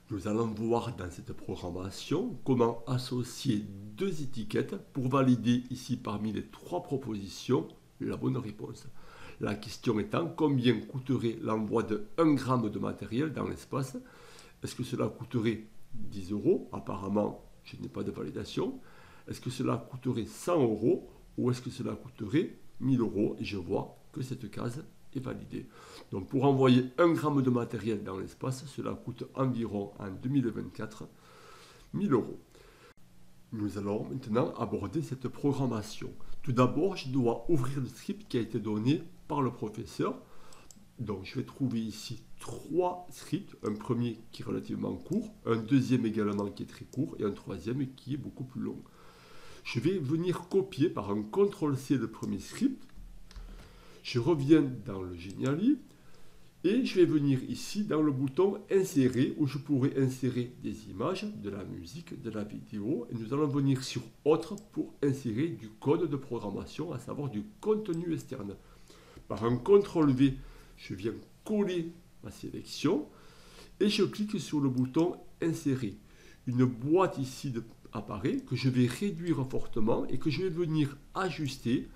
Nous allons voir dans cette programmation comment associer deux étiquettes pour valider ici parmi les trois propositions la bonne réponse. La question étant combien coûterait l'envoi de 1 gramme de matériel dans l'espace. Est-ce que cela coûterait 10 euros? Apparemment, je n'ai pas de validation. Est-ce que cela coûterait 100 euros ou est-ce que cela coûterait 1000 euros? Et je vois que cette case est validée. Donc pour envoyer 1 gramme de matériel dans l'espace, cela coûte environ en 2024 1000 euros. Nous allons maintenant aborder cette programmation. Tout d'abord, je dois ouvrir le script qui a été donné par le professeur. Donc je vais trouver ici trois scripts, un premier qui est relativement court, un deuxième également qui est très court et un troisième qui est beaucoup plus long. Je vais venir copier par un CTRL-C le premier script. Je reviens dans le Geniali et je vais venir ici dans le bouton insérer où je pourrai insérer des images, de la musique, de la vidéo et nous allons venir sur autre pour insérer du code de programmation, à savoir du contenu externe. Par un CTRL-V, je viens coller ma sélection et je clique sur le bouton insérer. Une boîte ici apparaît que je vais réduire fortement et que je vais venir ajuster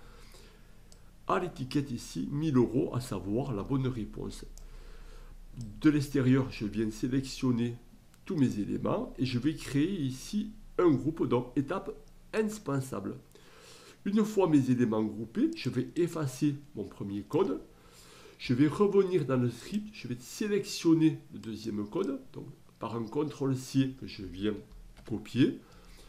à l'étiquette ici 1000 euros, à savoir la bonne réponse. De l'extérieur, je viens sélectionner tous mes éléments et je vais créer ici un groupe, donc étape indispensable. Une fois mes éléments groupés, je vais effacer mon premier code. Je vais revenir dans le script, je vais sélectionner le deuxième code, donc par un CTRL-C que je viens copier.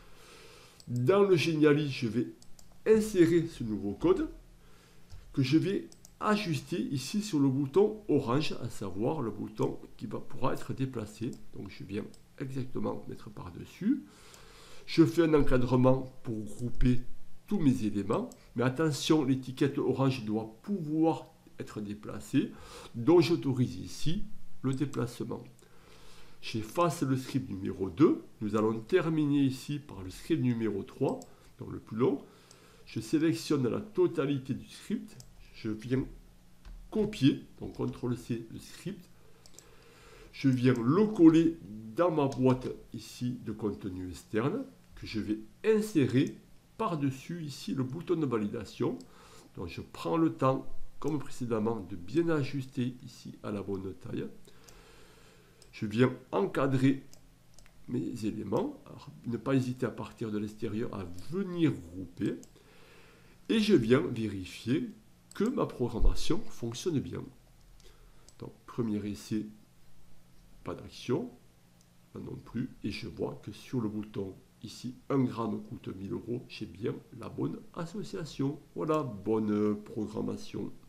Dans le Geniali, je vais insérer ce nouveau code que je vais ajuster ici sur le bouton orange, à savoir le bouton qui pourra être déplacé. Donc je viens exactement mettre par-dessus. Je fais un encadrement pour grouper tous mes éléments, mais attention, l'étiquette orange doit pouvoir être déplacée, donc j'autorise ici le déplacement. J'efface le script numéro 2, nous allons terminer ici par le script numéro 3, donc le plus long. Je sélectionne la totalité du script, je viens copier, donc CTRL-C le script, je viens le coller dans ma boîte ici de contenu externe, que je vais insérer par-dessus ici le bouton de validation. Donc je prends le temps, comme précédemment, de bien ajuster ici à la bonne taille. Je viens encadrer mes éléments, alors, ne pas hésiter à partir de l'extérieur à venir grouper, et je viens vérifier que ma programmation fonctionne bien. Donc premier essai, pas d'action, non plus, et je vois que sur le bouton ici 1 gramme coûte 1000 euros, j'ai bien la bonne association. Voilà, bonne programmation.